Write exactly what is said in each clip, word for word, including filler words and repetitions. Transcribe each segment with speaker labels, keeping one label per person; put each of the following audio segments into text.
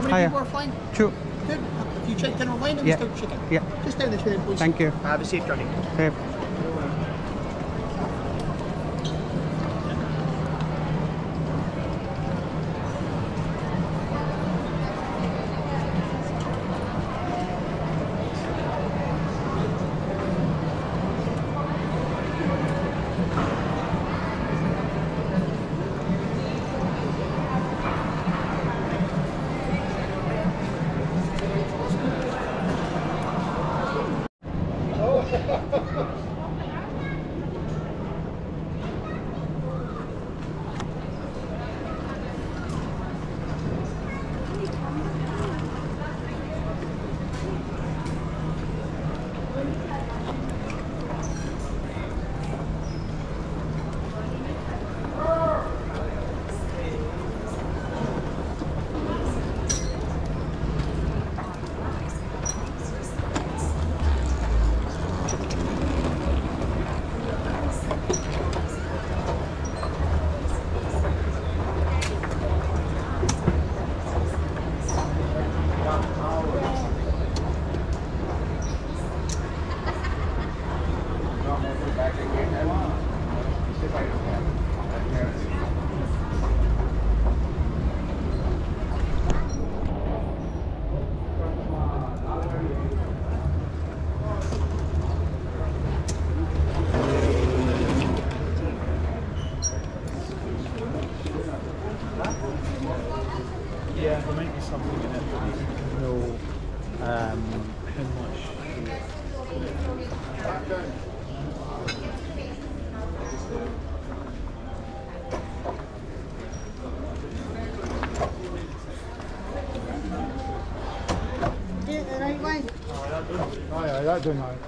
Speaker 1: How many
Speaker 2: Hiya.
Speaker 1: people are flying?
Speaker 2: Two.
Speaker 1: Good. If you checked in online, then
Speaker 2: Yeah.
Speaker 1: we still check in.
Speaker 2: Yeah.
Speaker 1: Just down this way, please.
Speaker 2: Thank you.
Speaker 1: Have a safe journey.
Speaker 2: Safe.
Speaker 3: Yeah, there might be something in it, but you don't know um, how much.
Speaker 1: Yeah, the right way.
Speaker 4: Oh yeah, that doing right.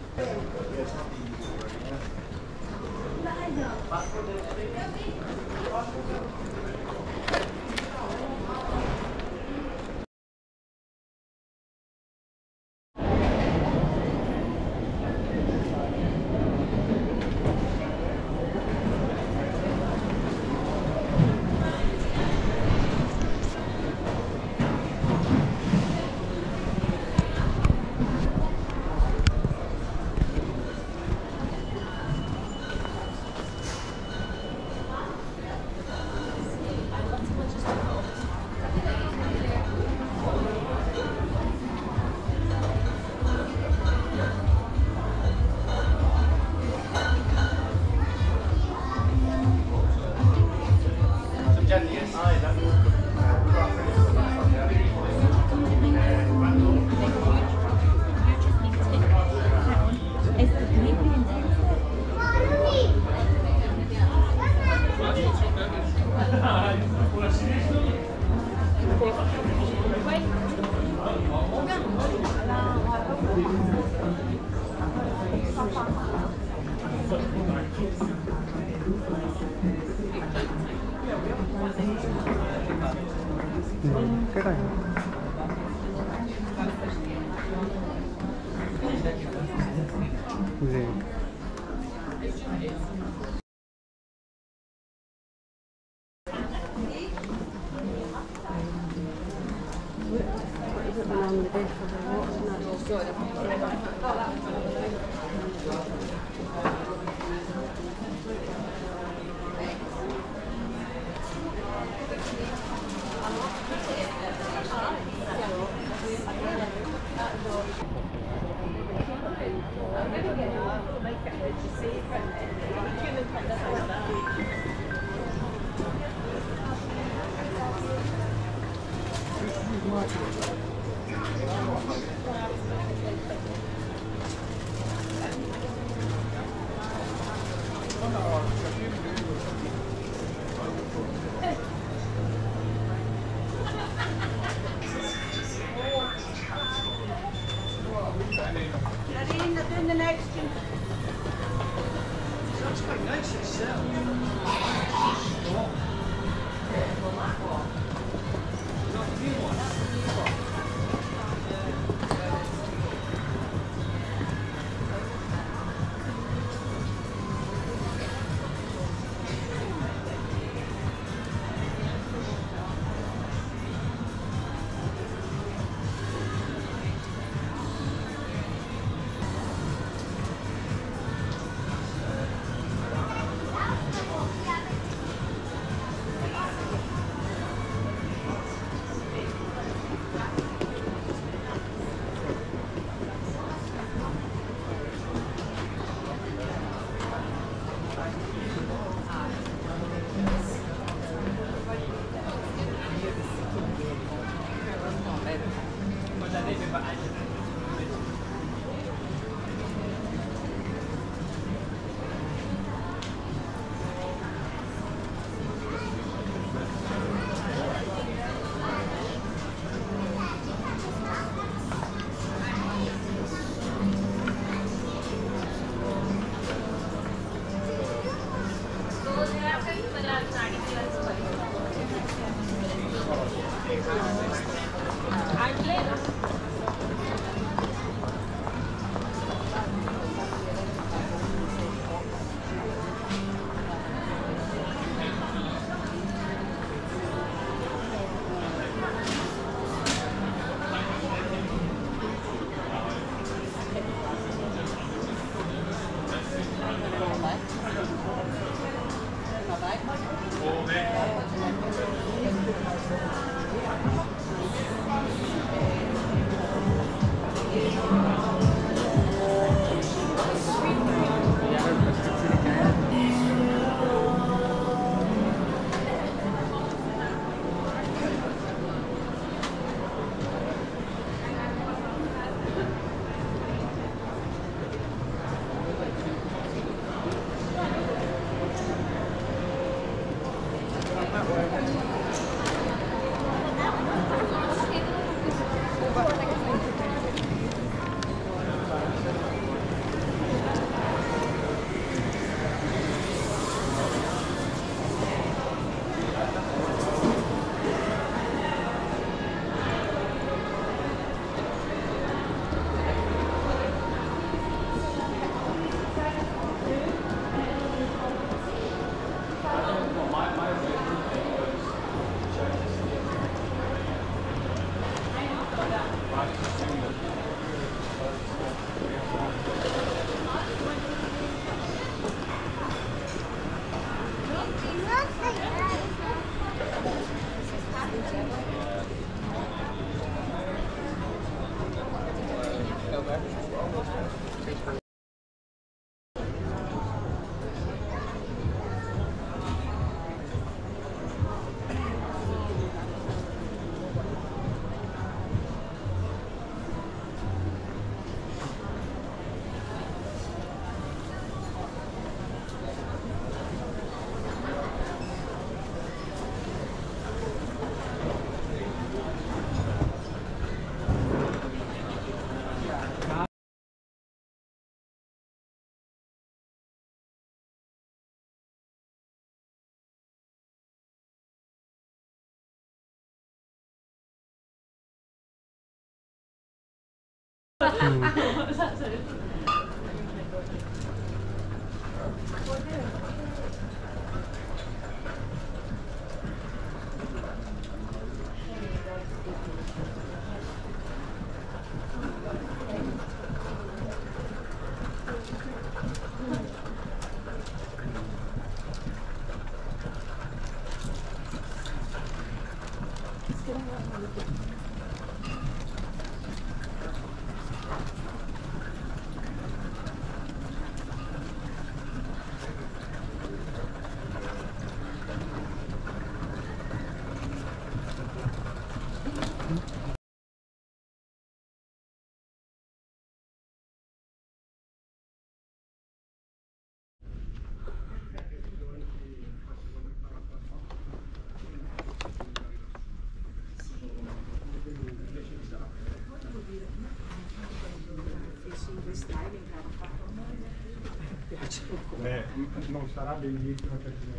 Speaker 2: Cái này. Gì?
Speaker 5: Doing the next one.
Speaker 1: That's quite nice itself. Not the new one.
Speaker 4: Eh, non sarà bellissimo perché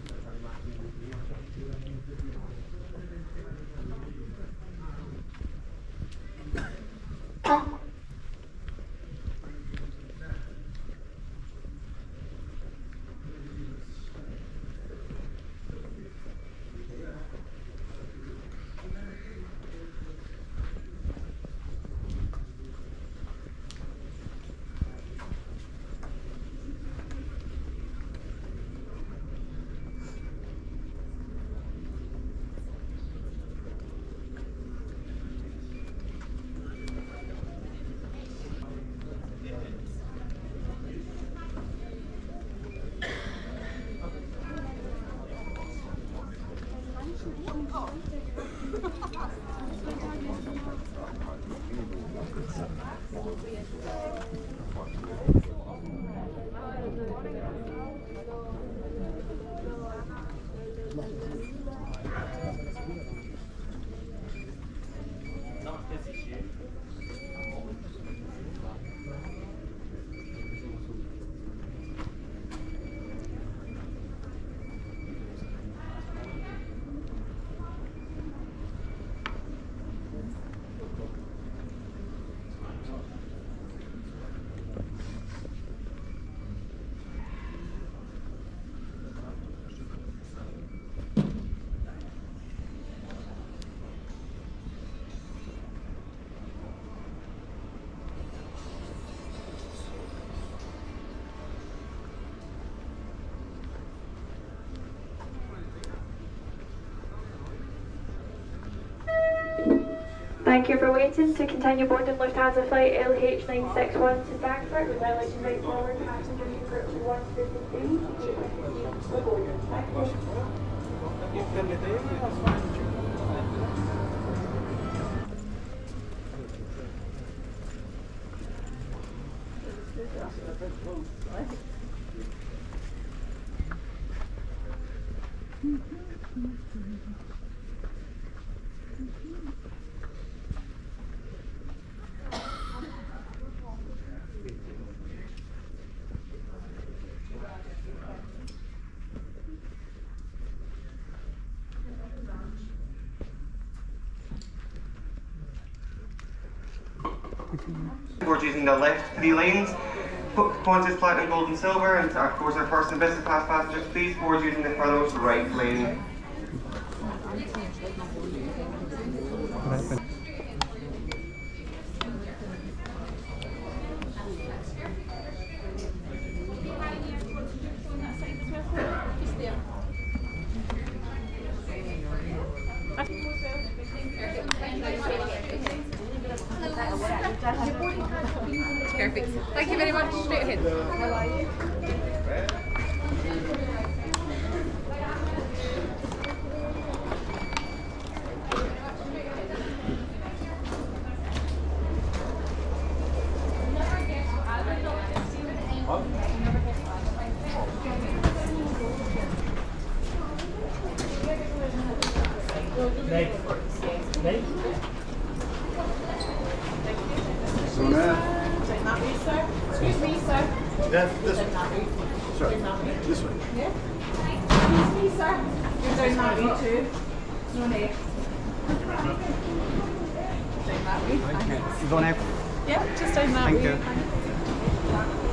Speaker 2: Thank you for waiting. To continue boarding Lufthansa flight L H nine six one to Frankfurt, we'd now like to invite forward passengers in groups one fifty-three to gate fifteen for boarding. Thank
Speaker 6: We're using the left three lanes. Qantas Platinum, Gold and Silver, and of course our first and business class passengers, please board using the furthest right lane.
Speaker 7: Perfect. Thank you very much. Straight ahead.
Speaker 3: Nate. Nate?
Speaker 4: So now,
Speaker 5: Turn that way, sir. Excuse me, sir.
Speaker 4: that, this
Speaker 5: Turn that way.
Speaker 4: sorry,
Speaker 5: Turn that way.
Speaker 4: this way.
Speaker 5: Yeah. Excuse me, sir. You're down that way too. No need. Down that way.
Speaker 6: You're going out.
Speaker 5: Yeah, just down that
Speaker 6: Thank
Speaker 5: way.
Speaker 6: you.